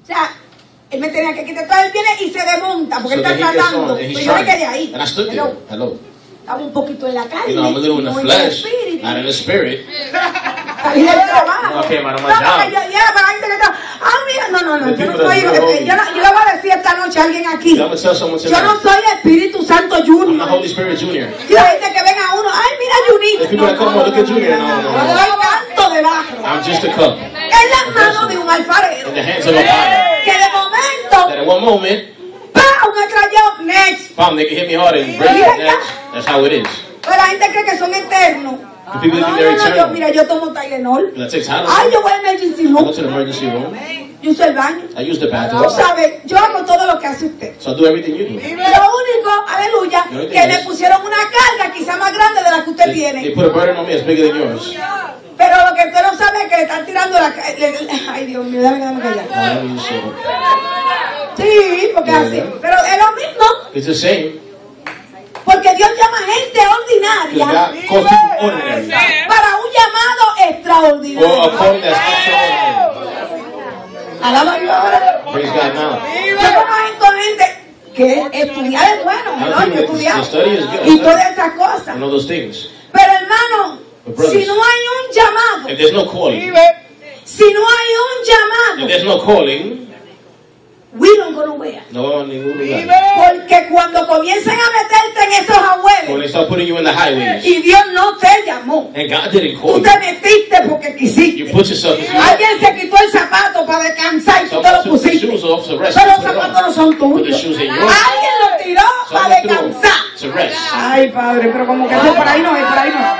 O sea, él me tenía que quitar. Entonces él viene y se desmonta porque él está tratando. Pero yo me quedé ahí. Hello. Estaba un poquito en la carne, I'm a little in the flesh, not in the spirit. Salí del trabajo. Okay, man, no, porque yo para gente que está, mira, no, yo no soy, yo le voy a decir esta noche a alguien aquí, yo no soy Espíritu Santo Junior. I'm the Holy Spirit Junior. Y la gente que venga a uno, mira Junito. No, soy canto de barro. I'm just a cup. En las manos de un alfarero. In the hands of a potter. Que de momento, That at one moment, me crayó, next. bam, they can hit me hard and break me next. That's how it is. Pero la gente cree que son eternos. The people think they're eternal. Mira, yo tomo Tylenol. That takes time. Yo voy a emergency I room. go to the emergency room. Yo uso el baño. I use the bathroom. Tú sabes, yo hago todo lo que hace usted. So I do everything you do. Lo único, aleluya, que me pusieron una carga quizá más grande de la que usted They tiene. put a burden on me that's bigger than yours. Pero lo que usted no sabe es que le están tirando la... Ay, Dios mío, dame callar. Sí, porque es así. Pero es lo mismo. It's the same. Porque Dios llama a gente ordinaria para un llamado extraordinario. For a calling that's extraordinary. Alaba a Dios ahora. Praise God now. Yo conozco gente que estudiar es bueno, ¿no? Yo he estudiado. Y todas esas cosas. And all those things. Pero hermano, si no hay un llamado, If there's no calling, si no hay un llamado, if there's no calling, we don't go nowhere. no vamos a ningún lugar. Porque cuando comiencen a meterte en esos When abuelos they start putting you in the highways, y Dios no te llamó, and God didn't call tú you, te metiste porque quisiste. you put yourself in Alguien se quitó el zapato para descansar y tú te lo Someone took the pusiste. shoes off to rest. Pero los Put it zapatos on. no son Put the tuyos. shoes in yours. Alguien lo tiró para Someone threw descansar. to rest. Ay, Padre, pero como que eso por ahí no es, por ahí no.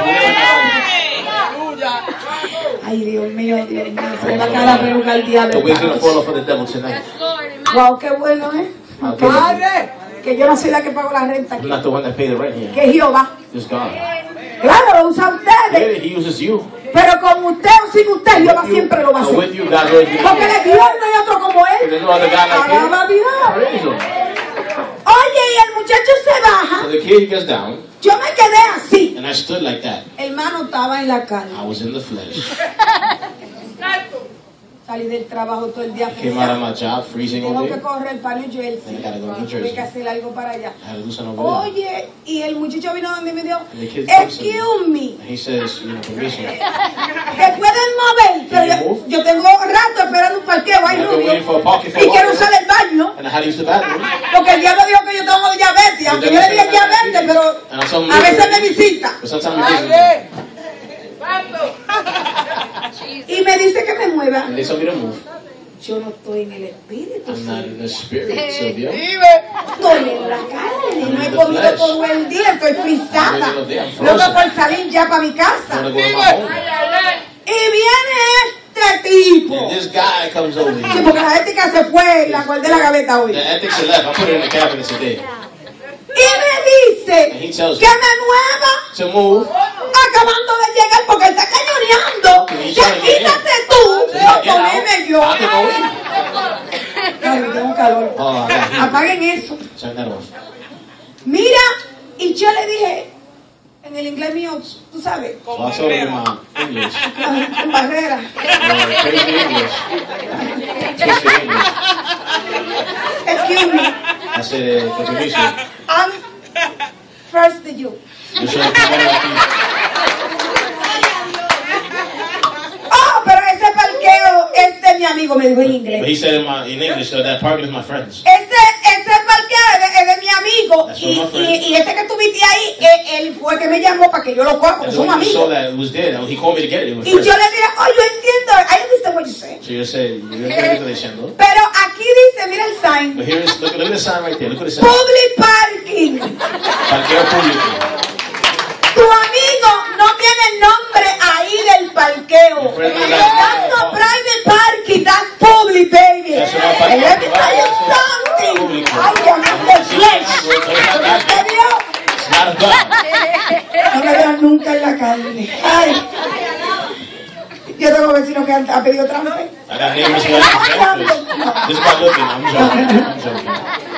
Ay, Dios mío, se le va a caer la peluca al The diablo. wig's gonna fall off for the devil tonight. Wow, qué bueno, ¿eh? Padre, Que yo no soy la que pago la renta I'm aquí. not the one that paid the rent here. Que Jehová. It's God. Claro, lo usa ustedes. He uses you. Pero con usted o sin usted, Jehová siempre lo va a And with hacer. you, God always will. Porque de Dios no hay otro como él. There's no other God like Alaba a you. Dios. Praise Him. Oye, y el muchacho se baja. So the kid gets down, Yo me quedé así. and I stood like that. Hermano, estaba en la calle. I was in the flesh. Salí del trabajo todo el día. Came out of my job, freezing all Tengo day. que correr para New Jersey. And I gotta go to New Tuve Jersey. que hacer algo para allá. I had to do something over Oye, y el muchacho vino donde me dijo, And the kid comes to me. excuse me, there. And he says, permission. ¿te pueden mover? Pero Can you move? yo tengo rato esperando un parqueo ahí, I've been rubio. waiting for a parking for Y a quiero while. usar el baño. And I had to use the bathroom. Porque el diablo dijo que yo tengo diabetes, aunque yo le dije diabetes, pero And I told him a veces me visita. But sometimes he doesn't. Y me dice que me mueva. And they told me to move. Yo no estoy en el espíritu, I'm not in Silvia. the spirit, Sylvia. Estoy en la carne, no he comido todo el día, estoy frisada. Loca por salir ya para mi I casa. want to go to my home. Y viene este tipo. And this guy comes over Sí, here. porque la ética se fue y la guardé en la gaveta hoy. The ethics are left. I put it in the cabinet today. Y me dice And he tells que me me mueva to move. acabando de llegar porque está cañoneando. He's Que trying to get in. quítate tú, So I get poneme out. yo. I can go in. Ay, tengo calor. Oh, I got heat. Apaguen eso. Turn that off. Mira, y yo le dije, en el inglés mío, tú sabes, So I told him in my English. con barrera. Crazy English. Twisted English. Excuse me, I said, for permission. I'm first to you. Yo soy el primero aquí. Oh, pero ese parqueo es de mi amigo, me dijo en But inglés. he said in English, so that parking is my friend's. Ese parqueo es de mi amigo. That's from my friend. Y ese que tuviste ahí, él fue que me llamó para que yo lo coja, porque And somos when you saw amigos. that it was there, he called me to get it. It was Y yo first. le dije, oh, yo entiendo, I understand what you say. So you said, you're going to diciendo. Pero aquí dice, mira el sign, But here is, look at the sign right there. Look at the sign. public parking. Parqueo público. Tu amigo no tiene el nombre ahí del parqueo. That's not private parking, that's public, baby. That's not And parking. let me tell you something. Ay, llamando el flesh. ¿Usted vio? It's not of God. No me vean nunca en la calle. Ay. Yo tengo vecinos que han pedido transfer. I got neighbors who have this is not looking. I'm joking. I'm joking.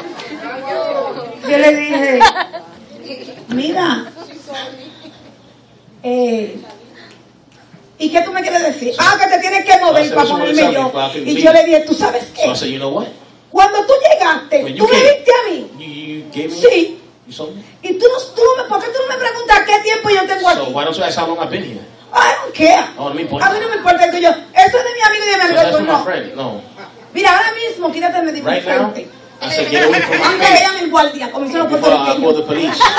Yo le dije, mira, ¿y qué tú me quieres decir? Ah, que te tienes que mover So I para said, ponerme "So yo. what do you Y mean?" yo le dije, ¿tú sabes So I qué? said, you know what? Cuando tú llegaste, When you tú me came, viste a mí. You gave me? Sí. You saw me? Y ¿por qué tú no me preguntas qué tiempo yo tengo So aquí? why don't you ask how long I've been here? I don't care. Oh, no me importa. A mí no me importa que yo. Eso es de mi amigo y de mi So amigo. that's Pues from my no. friend. No. Mira, ahora mismo, quítate de mi Right now, frente. I said, get away from my Antes que face llame el guardia, como hicieron los before I call the puertorriqueños. police.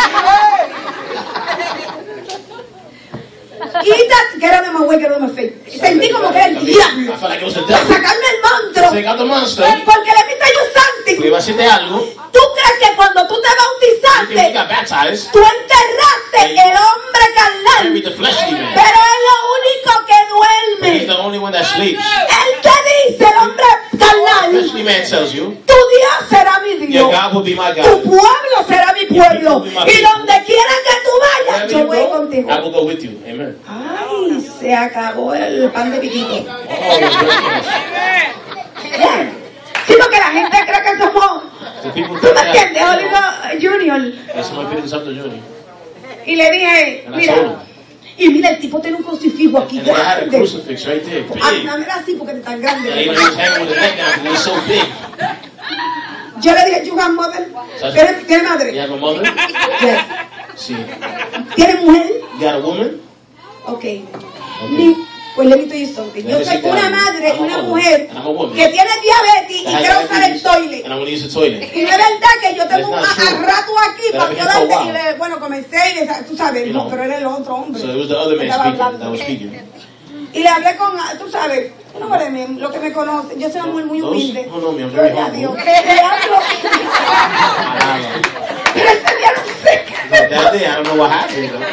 Quítate, get out of my way, get out of my face. Sentí como que era el I diablo. felt like it was the Para devil. sacarme el monstruo. Take out the monster. Porque le viste yo Santi. Porque iba a decirte algo. ¿Tú crees que cuando tú te You think he bautizaste, got baptized? tú enterraste el hombre carnal? Carried the fleshly man. Pero es lo único que He's duerme. the only one that sleeps. El que dice el hombre The carnal, fleshly man tells you, tu Dios será mi your Dios. God will be my Tu God. pueblo será mi pueblo. Y donde quiera que tú vayas, Wherever yo you voy go, contigo. I will go with you. Amen. Ay, se acabó el pan de piquito. Oh, you're very Sí, porque la gente cree que somos. The people ¿Tú think me that. entiendes, Oliver Junior? That's my opinion, something Junior. Y le dije, And I told him. mira. Y mira, el tipo tiene un crucifijo aquí And then I had a grande. crucifix right there, big. Ah, no, mira así porque es tan grande. And he was hanging with the neck down because it was so big. Yo le dije, you have mother. ¿Sabes? ¿Tiene You madre? have a mother? Yes. Sí. ¿Tiene mujer? You got a woman? Ok. Pues le meto you something. Yo soy Necesita una algo. madre, I'm a una woman. mujer I'm a woman. que tiene diabetes y That has quiero usar el diabetes, toilet. And I'm going to use the toilet. Y no es verdad que yo tengo un That's not true. rato aquí But para I've yo been here for a darte y while. bueno, comencé y tú sabes, You no, know. pero era el otro hombre. So it was the other que man estaba speaking hablando. that was speaking. Y le hablé con, tú sabes, no vale lo que me conocen, yo soy una mujer muy Those humilde. who know me, I'm very Gloria a humble. Dios. Le hablo. Pero ese día no sé qué me That day, I don't know what happened. Though.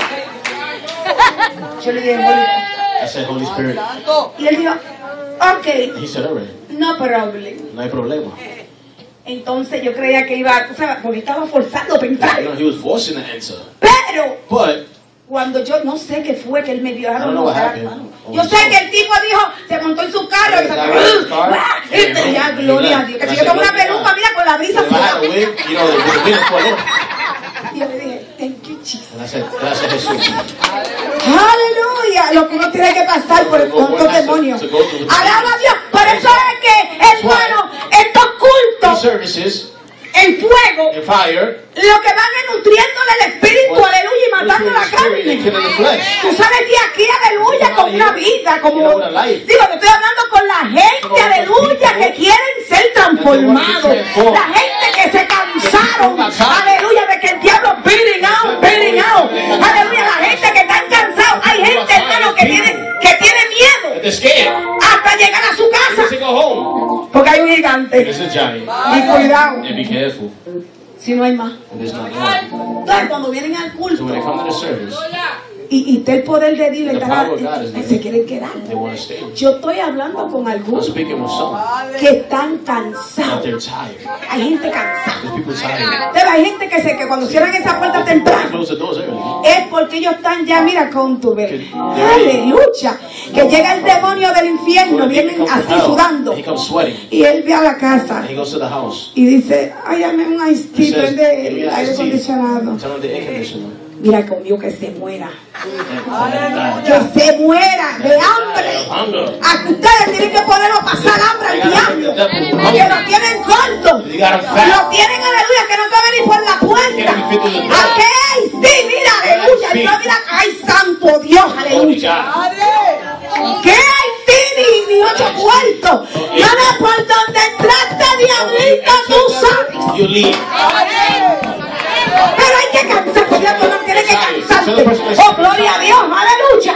pasó. Yo le dije, Holy I said, Holy Spirit. Y él dijo, ok, He said, all right, no problem. no hay problema. Entonces yo creía que iba, tú sabes, porque estaba forzando para You entrar. know, he was forcing the answer. Pero But cuando yo no sé qué fue que él me dio, I don't know what happened. yo sé que el tipo dijo, se montó en su carro y se ya, gloria a Dios. Que si yo tengo una peluca, mira, con la brisa if I had a wig, you know, the wind flew. y yo le dije, thank you, Jesus. And I said, gracias Jesús. Aleluya, lo que uno tiene que pasar por estos demonios. Alaba a Dios. Por eso es que, hermano, estos These cultos, services, el fuego, and fire, lo que van es nutriéndole el espíritu, aleluya, y matando la carne. Tú sales de aquí, aleluya, con una vida, como digo, te estoy hablando con la gente, aleluya, que quieren ser transformados, la gente que se cansaron, aleluya, de que el diablo beating out, aleluya, la gente que está cansada, hay gente, hermano, que tiene miedo they're scared. hasta llegar a su They casa, go home. porque hay un gigante, It's a giant. y cuidado, And be careful. si no hay más. There's no more. Entonces, cuando vienen al So culto, when they come to the service, y está el poder de Dios, The está power of God is there. se quieren quedar. they want to stay. Yo estoy hablando con I'm algunos speaking with some que están that cansados. they're tired. Hay gente cansada. There's people tired. Pero hay gente que cuando cierran esa puerta They temprano close the doors early. es porque ellos están ya, mira, con tu ver. Aleluya. Que llega el demonio del infierno, When he vienen comes to así hell, sudando. he comes sweating. Y él ve a la casa And he goes to the house. y dice, ay, dame un ice He tea, says, prende "Give me el an aire iced tea." acondicionado. Turn on the air conditioner. Mira conmigo que se muera. And Que se muera de hambre. hunger. A que ustedes tienen que ponerlo a pasar hambre al diablo. Que lo tienen corto. You got him Lo fat. tienen, aleluya, que no cabe ni por la puerta. ¿A qué hay? Sí, mira, aleluya. Y no mira, ay, santo Dios, Holy aleluya. God. ¿Qué hay? Sí, ni 8 cuartos. No me por donde entraste, diablito, tú sabes. You leave. Pero hay que cansarse, diablo, no tiene que cansarse. Oh, gloria a Dios, aleluya.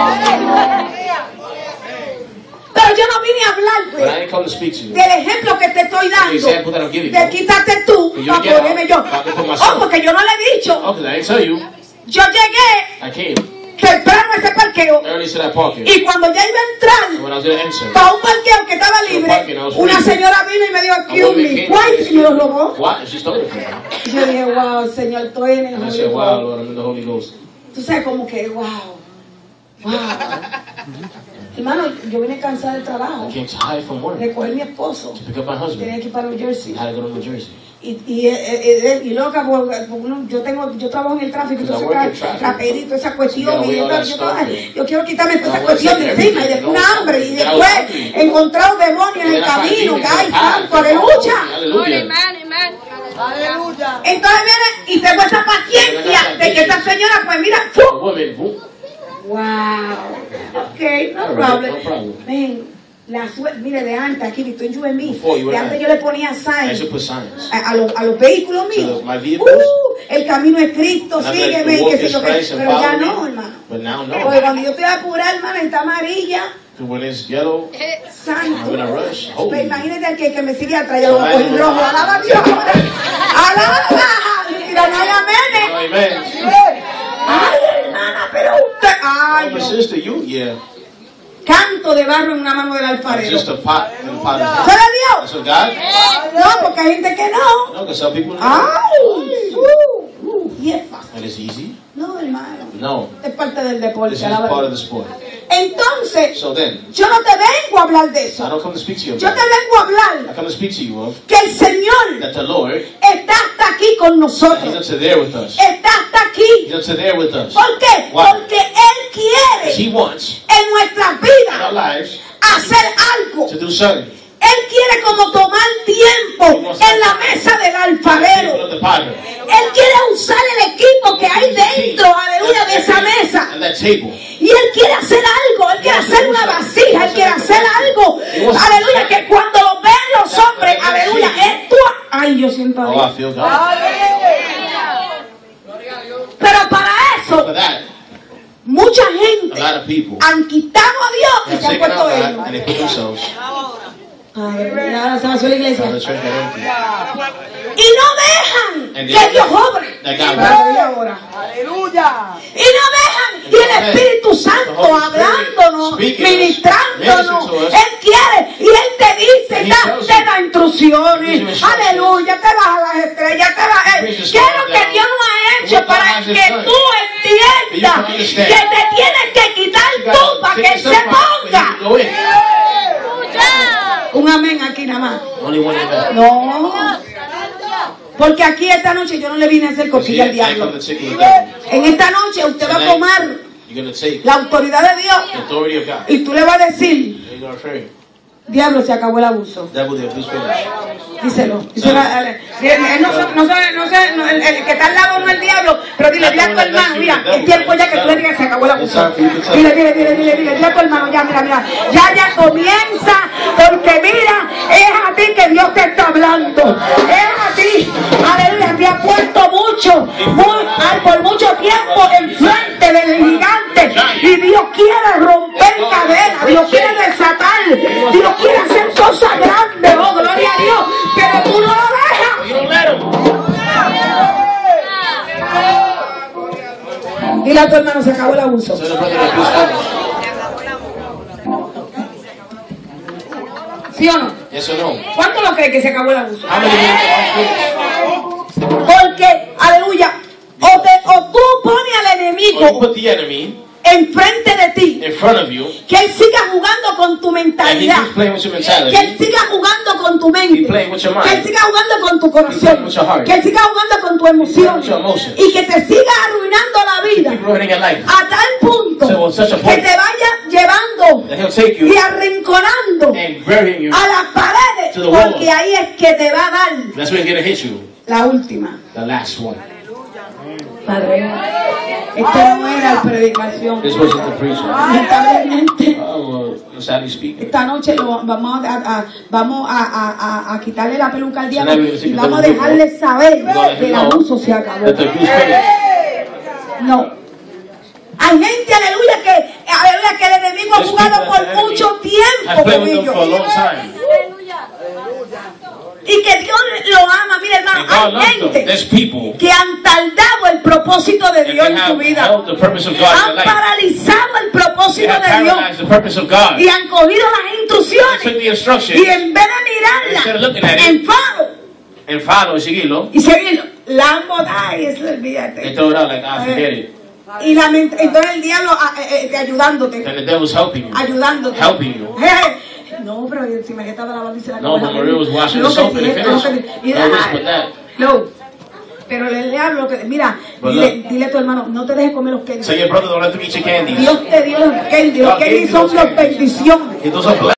Pero yo no vine a But I hablarte didn't come to speak to you. del ejemplo que te estoy The example that dando. I'm giving De you. quítate tú Que yo para quiero, ponerme yo. para que por myself. Oh, porque yo no le he dicho. Oh, because I didn't tell you. Yo llegué I came temprano a ese parqueo. early to that parking. Y cuando ya iba a And entrar when I was going to enter, para un parqueo que estaba libre, una señora vino y me dijo, a excuse woman me, came ¿cuál? to Y me lo robó. What? And she stole it from me. Y yo dije, wow, Señor, estoy en el And I Holy said, wow, Ghost. Lord, I'm in the Holy Ghost. Tú sabes como que, wow, wow. Hermano, yo vine cansada del trabajo. I came tired from work Recoger mi esposo. to pick up my husband. Tenía que ir para New Jersey. I had to go to New Jersey. Y loca, yo trabajo en el tráfico, Because I entonces work in traffic. rapidito esa cuestión. So you Y gotta weigh all that yo quiero quitarme toda esa I cuestión wanna de take encima. Y everything, después una hambre. Y and I was después hungry. encontrar un demonio en And el then I find camino. demons Que hay in the path. santo, aleluya. Hallelujah. Aleluya. Entonces viene y tengo esa paciencia de que esta señora, pues mira, A ¡fum! woman, who? Wow. Ok, no All right, problem. no problem. Ven, mire, de antes, aquí, estoy en UMB. Before you were De antes there. yo le ponía I signs should put signs. a los vehículos míos. my vehicles. El camino es Cristo, And I'm sígueme, like, the y walk qué sé is yo qué. Christ and Pero ya follow no, me. hermano. But now, Porque no. cuando yo estoy apurada, hermano, está amarilla, When it's yellow, santo. I'm in a rush. Holy. Pues imagínate al que me sigue atrás, yo lo voy a coger rojo. Alaba a Dios. Alaba. Mira, no hay aménes. Oh, amen. Ay, hermana, pero usted. Ay, Oh, my Dios. sister, you, yeah. Canto de barro en una mano del I'm alfarero. just a pot in the pot of ¿Se God. le dio? That's what God? No, porque hay gente que no. No, because some people Ay, y es fácil. And it's easy? No, hermano. No. Es parte del deporte. This is alaba a part of Dios. the sport. Entonces, So then, yo no te vengo a hablar de I eso. don't come to speak to you Yo about te it. vengo a I hablar come to speak to you of que el Señor that the Lord, está hasta aquí con He's nosotros. up to there with us. Está hasta aquí. He's up to there with us. ¿Por qué? Why? Porque Él quiere He wants en nuestras in our vidas lives hacer algo. to do something. Él quiere como tomar tiempo en la mesa del alfarero. People of the potter. Él quiere usar el equipo que hay dentro, aleluya, de esa mesa. And that table. Y Él quiere hacer algo, Él quiere hacer una vasija, Él quiere hacer algo. Aleluya, que cuando lo vean los hombres, aleluya, esto... Ay, yo siento a Oh, I Dios. feel God. Pero para For eso, that, mucha a gente lot of people han quitado a Dios y have se han taken out puesto God ellos. and they put themselves. Padre, ahora se vació la iglesia. Now the church got empty. Y no dejan And que Dios obre. That God Padre, ahora. Aleluya. Y no dejan, y el Espíritu Santo hablándonos, ministrándonos. Él quiere, y Él te dice, te da instrucciones. Aleluya, te vas a las estrellas, te vas a... ¿Qué es lo que Dios no ha hecho para que tú entiendas que te tienes que quitar tú para que Él se ponga? Go in. Un amén aquí nada más. Only one amen. No. Porque aquí esta noche yo no le vine a hacer cosquilla al I diablo. come to take the devil. En esta noche usted va a tomar You're going to take la autoridad de the Dios authority of God. y tú le vas a decir, You're going to pray. diablo, se acabó el abuso. Devil, the abuse finished. Díselo. Él no, el que está al lado no es el diablo, pero dile a tu hermano, mira, es tiempo ya que tú le digas que se acabó el abuso. Dile a tu hermano, ya, mira, ya comienza, porque mira, es a ti que Dios te está hablando, es a ti, aleluya, te ha puesto por mucho tiempo enfrente del gigante, y Dios quiere romper cadenas, Dios quiere desatar, Dios quiere hacer cosas grandes, oh, gloria a Dios, pero tú no lo dejas. You don't let him. Dile a tu hermano, se acabó el abuso. Tell the brother the abuse finished. ¿Sí o no? Yes or no? ¿Cuánto lo cree que se acabó el abuso? How many people are finished? Porque, aleluya, o tú pones al Or you enemigo put the enemy enfrente de ti, in front of you, que él siga jugando con tu and he mentalidad, keeps playing with your que él mentality. siga jugando con tu He mente, playing with your que él mind. siga jugando con tu He's playing corazón, with your heart. que él siga jugando con tu emoción with your emotions. y que te siga arruinando la vida Keep ruining your life. a tal punto So, such a que point te vaya llevando that he'll take y you arrinconando and burying you. a las paredes, To the wall. porque ahí es que te va a dar That's when he's going to hit you. la última. The last one. Padre, esta no era la predicación. This wasn't the preacher. Lamentablemente, Oh, well, sadly speaking. esta noche vamos a quitarle la peluca al diablo Tonight we're gonna y vamos a take the dejarle saber We're gonna let que him el know abuso se acabó. That the abuse finished. No. Hay gente, aleluya, que el enemigo ha There's jugado people that the por mucho enemy tiempo I've played con with them for a long ellos. time. Y que Dios lo ama. Mira, hermano, And God hay loves them. gente There's people que han tardado el propósito de that Dios they en su have vida. held the purpose of God in Han their life. paralizado el They propósito have de Dios paralyzed the purpose of God. y han cogido las They took instrucciones the instructions y en vez de Instead of looking mirarlas at it, en faro and follow y seguirlo. y seguirlo, la han botado y eso They olvídate. throw it out like, I forget it. entonces el diablo ayudándote. And the devil's helping you. Ayudándote. Helping you. No, pero si María estaba lavando y se la No, but Maria was washing the soap and it finished. No. Pero el diablo, mira, dile a tu hermano, no te dejes comer los candies. Say your brother, don't let them eat your candies. Dios te dio los candies. Los candies son las bendiciones.